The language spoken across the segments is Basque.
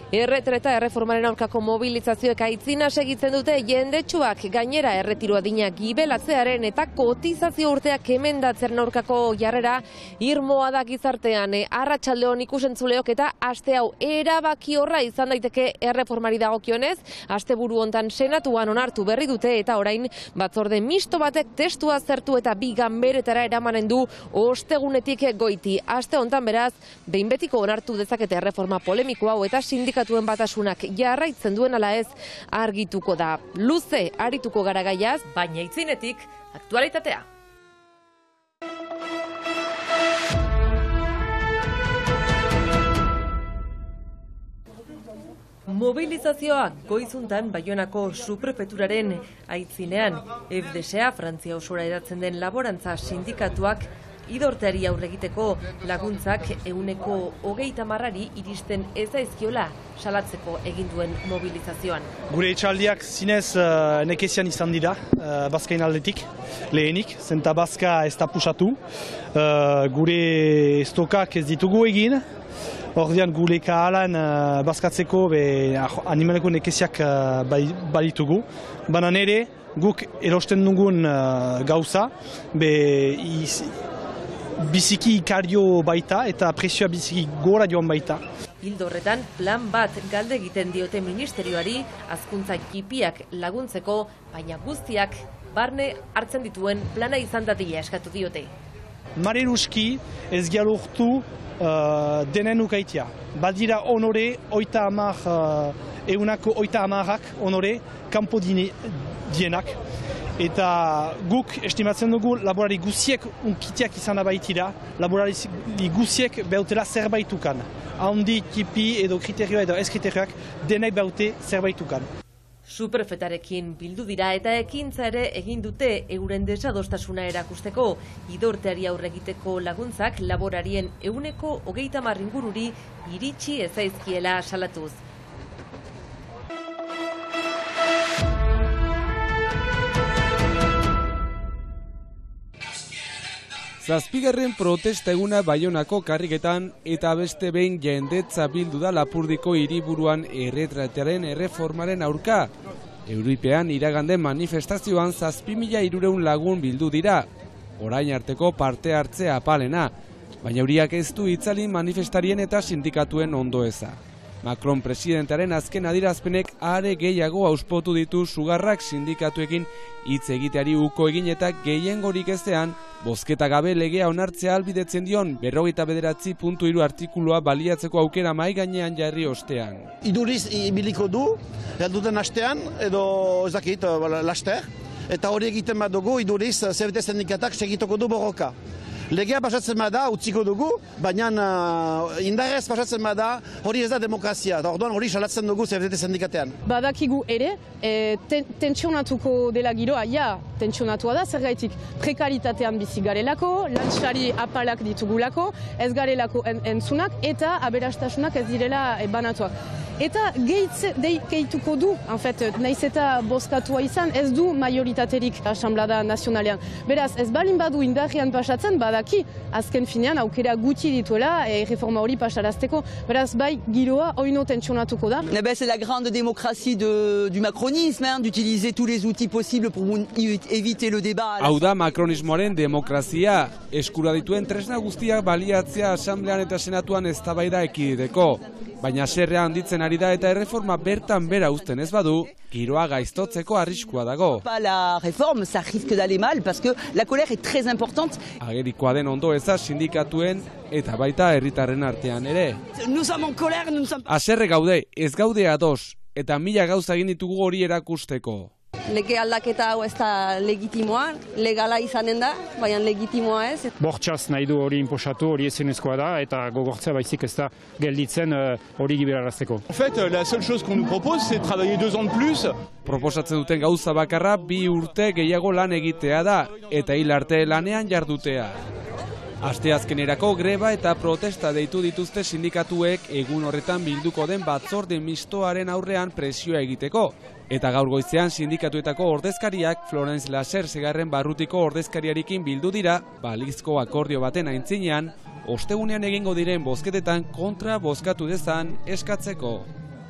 Erretreta erreformaren aurkako mobilizazioek aitzina segitzen dute jendetsuak gainera erretiro adina gibelatzearen eta kotizazio urteak emendatzearen aurkako jarrera irmoa da gizartean. Arratsaldeon ikusentzuleok eta aste hau erabaki horra izan daiteke erreformari dagokionez, asteburu hontan senatuan onartu berri dute eta orain batzorde misto batek testua aztertu eta bi ganberetara eramanen du ostegunetik goiti. Aste hontan beraz, behin betiko onartu dezakete erreforma polemiko hau eta sindikatuen batasunak jarraitzen duen ala ez argituko da. Luze arituko gara gaiaz, baina aitzinetik aktualitatea. Mobilizazioa goizuntan Baionako suprefeturaren aitzinean. FDSA, Frantzia osora eratzen den laborantza sindikatuak, idorteari aurregiteko laguntzak 30%-ari iristen ez daizkiola salatzeko egin duen mobilizazioan. Gure etxaldiak zinez nekezian izan dira, bazkain aldetik, lehenik, zenta bazka ez da pusatu. Gure stokak ez ditugu egin, ordean gure kahalan bazkatzeko animaleko nekeziak balitugu. Baina nere, guk erosten dugun gauza, biziki ikario baita eta presioa biziki gora joan baita. Ildo horretan, plan bat galde egiten diote ministerioari hazkuntza txipiak laguntzeko, baina guztiak barne hartzen dituen plana izan dadila eskatu diote. Mare nuski ez gialortu denen ukaitia. Baldira honore, 30% honore, kanpo dienak. Eta guk estimatzen dugu laborari guziek unkitiak izan baitira, laborari guziek beutela zerbaitukan. Haundi, tipi edo kriterioa edo ez kriterioak denek beute zerbaitukan. Suprefetarekin bildu dira eta ekintza ere egin dute euren desadostasuna erakusteko. Idorteari aurregiteko laguntzak laborarien 30% ingururi iritsi ez zaizkiela salatuz. Zazpigarren protesta eguna Baionako karriketan eta beste behin jendetza bildu da Lapurdiko hiriburuan erretratearen erreformaren aurka. Euripean iraganden manifestazioan 7.300 lagun bildu dira, orain arteko parte hartzea apalena, baina euriak ez du itzalin manifestarien eta sindikatuen ondoeza. Macron presidentearen azken adierazpenek are gehiago auspotu ditu sugarrak sindikatuekin hitz egiteari uko egin eta gehiengorik ezean bozketa gabe legea onartzea ahalbidetzen dion 49.3 artikulua baliatzeko aukera mahai gainean jarri ostean. Iduriz ibiliko du, duten astean, edo ezakit, laster, eta hori egiten badugu iduriz CFT sindikatak segituko du borroka. Legea pasatzen bada, utziko dugu, baina indarrez pasatzen bada, hori ez da demokrazia. Orduan hori salatzen dugu CFT sindikatean. Badakigu ere, tentsionatuko dela giroa, tentsionatua da, zergaitik prekaritatean bizi garelako, lantxari apalak ditugulako, ez garelako entzunak, eta aberastasunak ez direla banatuak. Eta gehituko du, nahiz eta bozkatua izan, ez du majoritaterik Asamblada Nazionalean. Beraz, ez balin badu indarrian pasatzen, badaki, azken finean aukera gutxi dituela reforma hori pasarazteko. Beraz, bai, giroa oino tentsionatuko da. C'est la grande démocratie du macronisme, d'utiliser tous les outils possibles pour éviter le débat. Hau da makronismoaren demokrazia, eskura dituen tresna guztiak baliatzea Asamblean eta Senatuan eztabaida ekiditeko. Baina serrea handitzen ari da eta erreforma bertan bera uzten ez badu, giroa gaiztotzeko arriskua dago. La réforme, ça risque d'aller mal, parce que la colère est très importante. Agerikoa den ondo eza sindikatuen eta baita herritarren artean ere. Nous sommes en colère, nous sommes... Haserre gaude, ez gaude ados, eta 1000 gauza egin ditugu hori erakusteko. Lege aldaketa hau ez da legitimoa, legala izanen da, baina legitimoa ez. Bortxaz nahi du hori inposatu, hori ezinezkoa da, eta gogortzea baizik ez da gelditzen hori giberarazteko. En fait, la seule chose qu'on nous propose, c'est de travailler 2 ans de plus. Proposatzen duten gauza bakarra 2 urte gehiago lan egitea da, eta hil arte lanean jardutea. Asteazkenerako greba eta protesta deitu dituzte sindikatuek egun horretan bilduko den batzorde mistoaren aurrean presioa egiteko. Eta gaur goizean sindikatuetako ordezkariak Florence Lasser segarren barrutiko ordezkariarekin bildu dira, balizko akordio baten aintzinean, ostegunean egingo diren bozketetan kontra bozkatu dezan eskatzeko.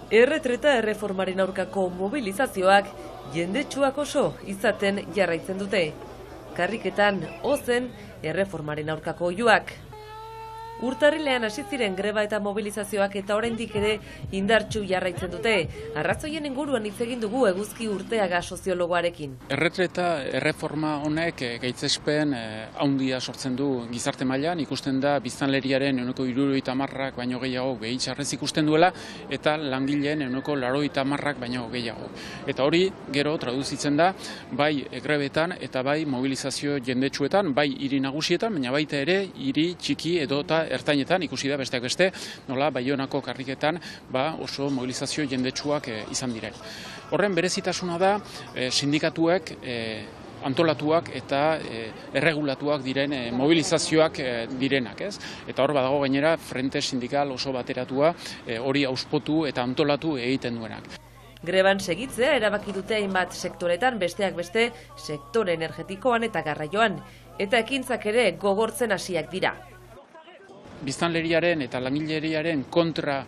Erretreta erreformaren aurkako mobilizazioak jendetsuak oso izaten jarraitzen dute. Karriketan ozen erreformaren aurkako oihuak. Urtarrilean hasi ziren greba eta mobilizazioak eta oraindik ere indartsu jarraitzen dute. Arrazoien inguruan hitz egin dugu Eguzki Urteaga soziologoarekin. Erretreta erreforma honek gaitzespen handia sortzen du gizarte mailan, ikusten da biztanleriaren 70% baino gehiago gehitxarrez ikusten duela eta langileen 80% baino gehiago. Eta hori gero traduzitzen da bai grebetan eta bai mobilizazio jendetsuetan, bai hiri nagusietan, baina baita ere hiri txiki edota ertainetan ikusi da besteak beste, nola Baionako karriketan oso mobilizazio jendetsuak izan diren. Horren berezitasuna da sindikatuek antolatuak eta erregulatuak diren mobilizazioak direnak, ez? Eta hor badago gainera frente sindikal oso bateratua hori auspotu eta antolatu egiten duenak. Greban segitzea erabaki dute hainbat sektoretan, besteak beste sektore energetikoan eta garraioan, eta ekintzak ere gogortzen hasiak dira. Biztanleriaren eta langileriaren kontra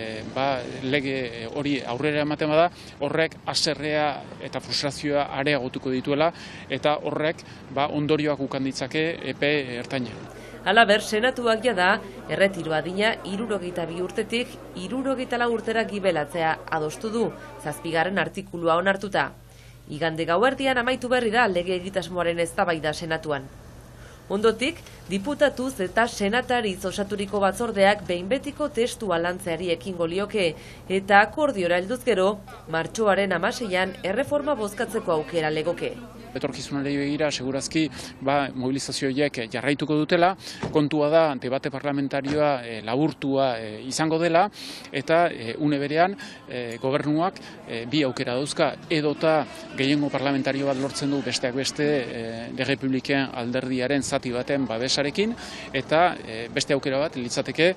lege hori aurrera ematen bada, horrek haserrea eta frustrazioa areagotuko dituela eta horrek ondorioak ukan ditzake epe ertainean. Halaber, senatuak jada erretiro adina 62 urtetik 64 urtera gibelatzea adostu du, 7. artikulua onartuta. Igande gauerdian amaitu berri da lege egitasmoaren eztabaida senatuan. Ondotik, diputatuz eta senatariz osaturiko batzordeak behin betiko testua lantzeari ekingo lioke eta akordiora helduz gero, martxoaren 16an erreforma bozkatzeko aukera legoke. Etorkizunari begira, segurazki mobilizazioiek jarraituko dutela, kontua da debate parlamentarioa laburtua izango dela, eta une berean gobernuak bi aukera dauzka, edota gehiengo parlamentario bat lortzen du besteak beste Errepubliken alderdiaren zati baten babesarekin, eta beste aukera bat litzateke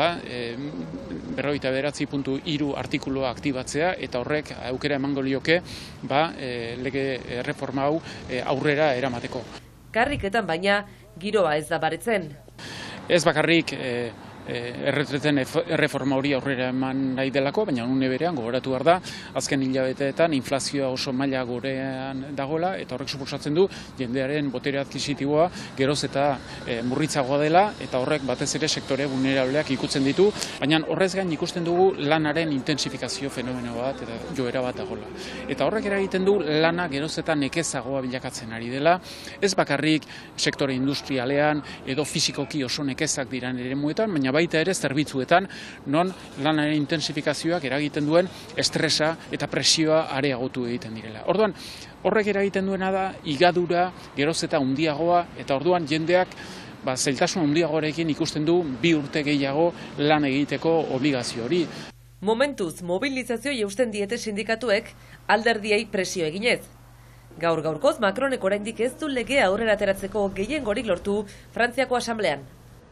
49.3 artikulua aktibatzea, eta horrek aukera emango lioke lege erreforma hau aurrera eramateko. Karriketan baina giroa ez da baretzen. Ez bakarrik erretreten erreforma hori aurrera eman nahi delako, baina une berean gogoratu behar da, azken hilabeteetan inflazioa oso maila gorean dagoela, eta horrek suposatzen du jendearen botere adkisitiboa geroz eta murritzagoa dela, eta horrek batez ere sektore vulnerableak ikutzen ditu, baina horrez gain ikusten dugu lanaren intensifikazio fenomeno bat eta joera bat dagoela. Eta horrek eragiten du lana geroz eta nekezagoa bilakatzen ari dela, ez bakarrik sektore industrialean edo fisikoki oso nekezak diran eremuetan, baina baita ere zerbitzuetan non lanaren intensifikazioak eragiten duen estresa eta presioa areagotu egiten direla. Orduan, horrek eragiten duena da higadura geroz eta handiagoa, eta orduan jendeak zailtasun handiagoarekin ikusten du 2 urte gehiago lan egiteko obligazio hori. Momentuz, mobilizazio eusten diete sindikatuek alderdiei presio eginez. Gaur-gaurkoz Macronek oraindik ez du legea aurrera ateratzeko gehiengorik lortu Frantziako asamblean.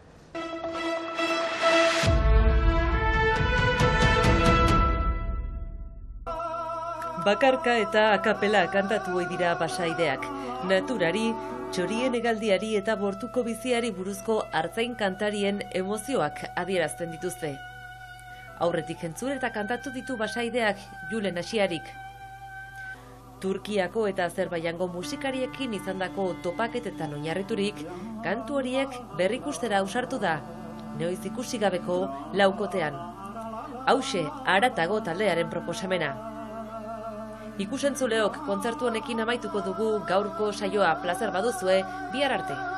Bakarka eta akapela kantatu ohi dira pasaideak. Naturari, txorien hegaldiari eta bortuko biziari buruzko artzain kantarien emozioak adierazten dituzte. Aurretik entzun eta kantatu ditu pasaideak Julen Asiarik. Turkiako eta Azerbaijango musikariekin izandako topaketetan oinarriturik, kantu horiek berrikustera ausartu da, noiz ikusi gabeko laukotean. Hauxe, Haratago taldearen proposamena. Ikusentzuleok kontzertu honekin amaituko dugu gaurko saioa, plazer baduzue, bihar arte.